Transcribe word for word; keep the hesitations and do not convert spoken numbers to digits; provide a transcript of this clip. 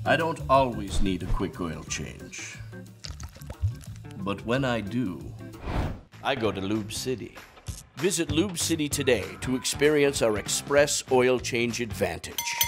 I don't always need a quick oil change. But when I do, I go to Lube City. Visit Lube City today to experience our express oil change advantage.